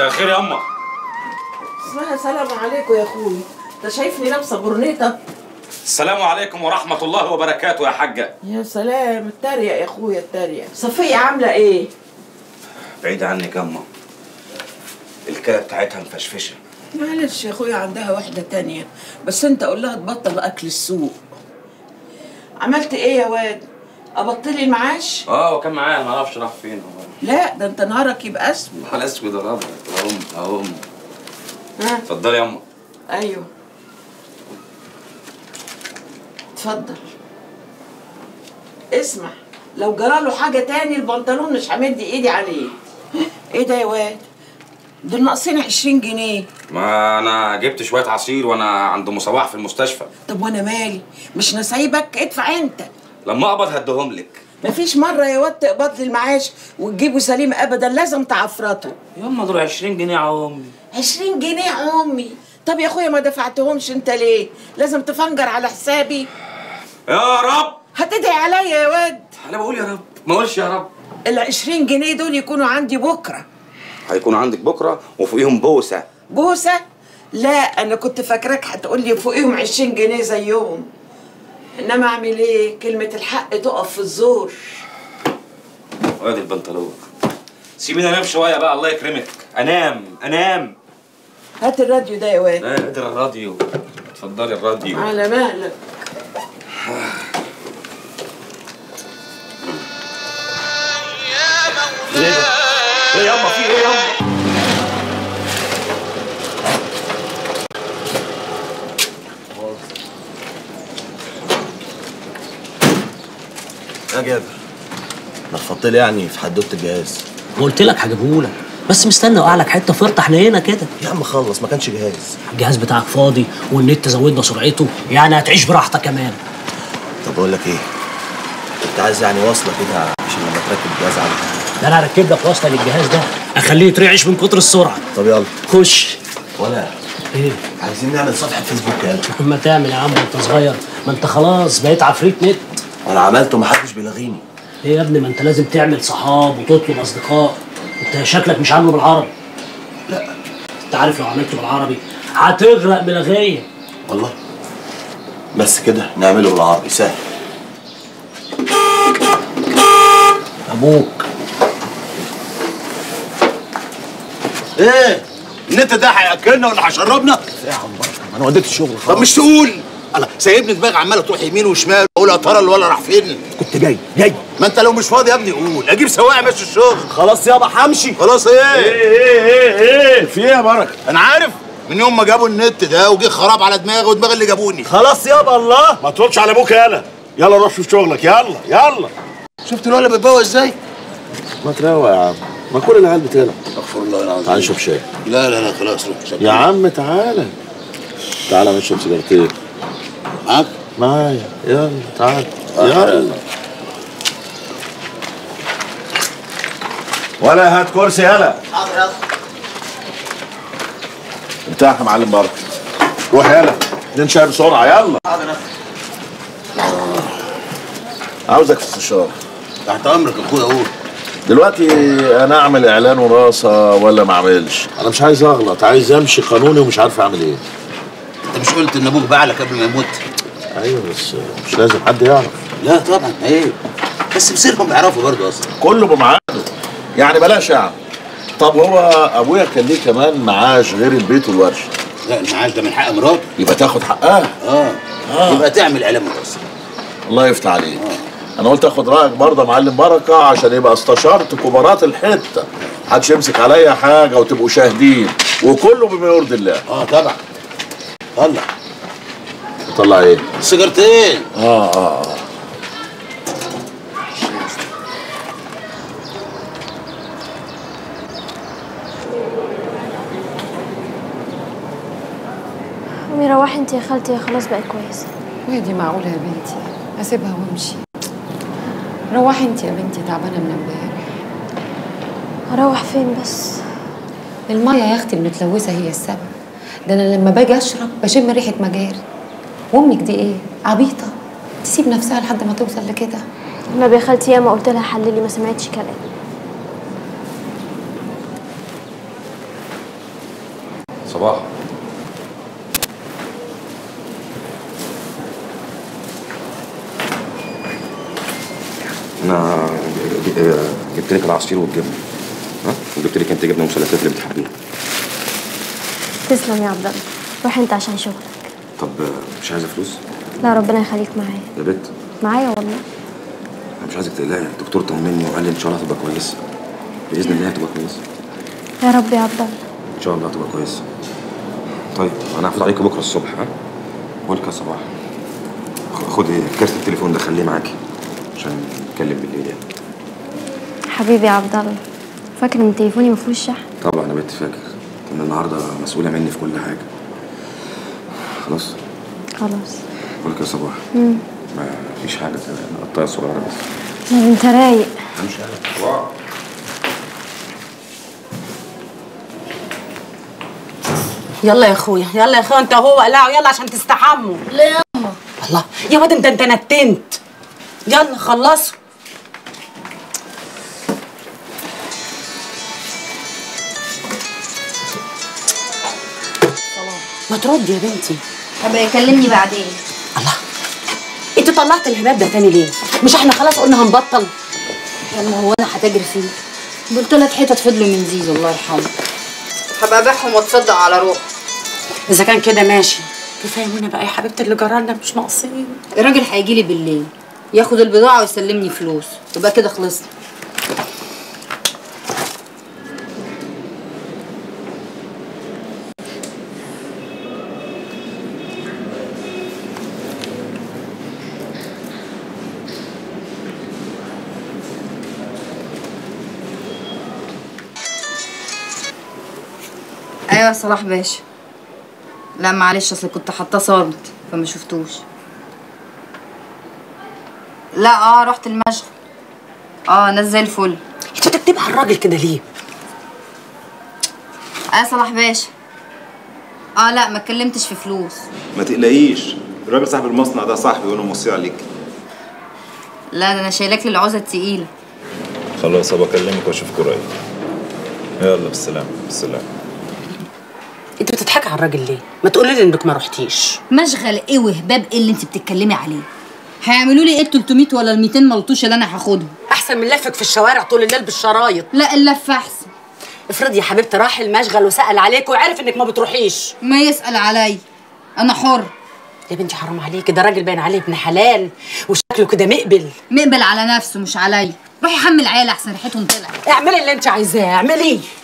مساء الخير يا اما. اسمها سلام عليكم يا اخوي. انت شايفني لابسه برنيطه؟ السلام عليكم ورحمه الله وبركاته يا حاجه. يا سلام، التريق يا اخويا التريق. صفيه عامله ايه؟ بعيد عنك يا اما، الكلى بتاعتها مفشفشه. معلش يا اخويا، عندها واحده تانية، بس انت قول لها تبطل اكل السوق. عملت ايه يا واد؟ ابطلي المعاش؟ وكان معايا، ما اعرفش راح فين هو. لا ده انت نهارك يبقى اسود. على اسود الابيض. اهو ها اتفضلي يا اما. ايوه اتفضل. اسمع، لو جراله حاجه تاني البنطلون مش همد ايدي عليه. ايه ده يا واد؟ دول ناقصين 20 جنيه. ما انا جبت شويه عصير وانا عند مصباح في المستشفى. طب وانا مالي؟ مش نسايبك، ادفع انت. لما اقبض هديهم لك. مفيش مره يا واد تقبض لي المعاش وتجيبه سليم ابدا، لازم تعفرته. يا اما دول 20 جنيه يا امي. 20 جنيه يا امي؟ طب يا اخويا ما دفعتهمش انت ليه؟ لازم تفنجر على حسابي. يا رب هتدعي عليا يا واد؟ انا بقول يا رب، ما اقولش يا رب. ال 20 جنيه دول يكونوا عندي بكره. هيكون عندك بكره وفوقيهم بوسه. بوسه؟ لا انا كنت فاكراك هتقول لي فوقيهم 20 جنيه زيهم. انما اعمل ايه؟ كلمه الحق تقف في الزور. وادي البنطلون. سيبيني انام شويه بقى، الله يكرمك. انام. هات الراديو ده يا واد. لا قدر الراديو. اتفضلي الراديو. على مهلك. ايه ده؟ ايه ياما، في ايه ياما؟ يا جابر، نفضت لي يعني في حدوته الجهاز. قلت لك هجيبهولك، بس مستنى اوقع لك حته فرطه حنينه كده. يا عم خلص، ما كانش جهاز. الجهاز بتاعك فاضي والنت زودنا سرعته، يعني هتعيش براحتك كمان. طب اقول لك ايه، كنت عايز يعني واصله كده عشان لما تركب الجهاز عندك. ده انا هركب لك وصله للجهاز ده اخليه يترعش من كتر السرعه. طب يلا خش. ولا ايه؟ عايزين نعمل صفحه فيسبوك يا قلبي. ما تعمل يا عم انت صغير، ما انت خلاص بقيت عفريت نت. انا عملته محدش بيلغيني. ايه يا ابني، ما انت لازم تعمل صحاب وتطلب اصدقاء. انت شكلك مش عامله بالعربي. لا انت عارف لو عملته بالعربي هتغرق بلغيه. والله بس كده نعمله بالعربي سهل. ابوك. ايه النت ده هياكلنا ولا هيشربنا؟ يا عم بركه، ما انا وديت الشغل خلاص. طب مش تقول؟ انا سايبني دماغي عماله تروح يمين وشمال، اقول يا ترى الولا راح فين؟ كنت جاي. ما انت لو مش فاضي يا ابني قول، اجيب سواق يمشي الشغل. خلاص يابا همشي. خلاص ايه في ايه يا بركه؟ انا عارف من يوم ما جابوا النت ده وجه خراب على دماغي ودماغ اللي جابوني. خلاص يابا الله، ما تردش على ابوك. يلا روح شوف شغلك. يلا شفت الولا بيتبوى ازاي؟ ما تروق يا عم، ما كل العيال بتلعب. استغفر الله العظيم. تعال نشوف شاي. لا خلاص روح شوف. يا عم تعالى نشرب سيجارتين معاك؟ معايا. يلا تعال. يلا ولا هات كرسي. يلا حاضر يلا. ارتاح يا معلم بركه. روح يلا، اتنين شاي بسرعه. يلا حاضر يلا. عاوزك في استشاره. تحت امرك يا اخويا قول. دلوقتي انا اعمل اعلان وراثه ولا ما اعملش؟ انا مش عايز اغلط، عايز امشي قانوني ومش عارف اعمل ايه. انت مش قلت ان ابوك باعلك قبل ما يموت؟ ايوه بس مش لازم حد يعرف. لا طبعا ايه، بس مصيرهم يعرفوا برضه اصلا. كله بميعاده، يعني بلاش يعني. طب هو ابويا كان ليه كمان معاش غير البيت والورشه؟ لا المعاش ده من حق مراته. يبقى تاخد حقها. يبقى تعمل اعلان متوسط. الله يفتح عليك. انا قلت اخد رايك برضه يا معلم بركه، عشان يبقى استشرت كبارات الحته، محدش يمسك عليا حاجه وتبقوا شاهدين وكله بما يرضي الله. طبعا. طلع. طلع ايه؟ سيجارتين. قومي روحي انت يا خالتي، خلاص بقت كويسه. وهي دي معقوله يا بنتي اسيبها وامشي؟ روحي انت يا بنتي، تعبانه من امبارح. هروح فين بس؟ الميه يا اختي المتلوثه هي السبب. ده انا لما باجي اشرب بشم ريحه مجاري. وامك دي ايه؟ عبيطه تسيب نفسها لحد ما توصل لكده. النبي يا خالتي ياما قلت لها حللي، ما سمعتش كلام. انا جبت لك العصير والجبنه، ها، وجبت لك انت جبنه مثلثات اللي بتحبيها. تسلم يا عبد الله، روح انت عشان شغلك. طب مش عايزه فلوس؟ لا ربنا يخليك معايا. يا بت معايا والله. انا مش عايزك تقلقي، الدكتور طمني وقال لي ان شاء الله هتبقى كويسه، باذن الله هتبقى كويسه. يا رب يا عبد الله. ان شاء الله هتبقى كويسه. طيب انا هفوت عليكي بكره الصبح، ها؟ بقول لك يا صباح، خدي كارت التليفون ده خليه معاكي عشان نتكلم بالليل يعني. حبيبي يا عبد الله، فاكر ان تليفوني ما فيهوش شحن؟ طبعا يا بنت فاكر، ان النهارده مسؤوله مني في كل حاجه. خلاص؟ خلاص. بقول لك يا صباح، ما فيش حاجه، القطايه الصغيره بس. لا انت رايق. امشي على واو. يلا يا اخويا، يلا يا اخويا، انت وهو قلعوا يلا عشان تستحموا. ليه يا أما؟ الله يا واد انت نتنت. يلا خلصوا. ما تردي يا بنتي. هبقى يكلمني بعدين. الله، انت طلعت الهباب ده تاني ليه؟ مش احنا خلاص قلنا هنبطل؟ يلا هو انا هتجري فيه؟ دول 3 حتت فضلوا من زيزو الله يرحمه. هبقى ابيعهم واتصدق على روح. اذا كان كده ماشي، كفايه منى بقى يا حبيبتي، اللي جرالنا مش ناقصين. الراجل هيجي لي بالليل ياخد البضاعه ويسلمني فلوس، يبقى كده خلصنا. ايوه يا صلاح باشا. لا معلش، اصل كنت حاطاه صامت فما شفتوش. لا رحت المشغل. ناس زي الفل. انت بتكتبي على الراجل كده ليه؟ يا صلاح باشا. لا ما اتكلمتش في فلوس. ما تقلقيش، الراجل صاحب المصنع ده صاحبي وانا موصي عليك. لا ده انا شايلاك للعوزه التقيله. خلاص ابقى اكلمك واشوفك قريب. يلا بالسلامه. بالسلامه. انت بتضحكي على الراجل ليه؟ ما تقولي لي انك ما رحتيش. مشغل ايه وهباب ايه اللي انت بتتكلمي عليه؟ هيعملوا لي ايه ال 300 ولا ال 200 ملطوش اللي انا هاخدهم؟ احسن من لفك في الشوارع طول الليل بالشرايط. لا اللف احسن. افرضي يا حبيبتي راح المشغل وسأل عليك وعرف انك ما بتروحيش. ما يسأل عليا، انا حر. يا بنتي حرام عليكي، ده راجل باين عليه ابن حلال وشكله كده مقبل على نفسه مش عليا. روحي حمل عيال احسن ريحتهم طلعت. اعملي اللي انت عايزاه، اعملي.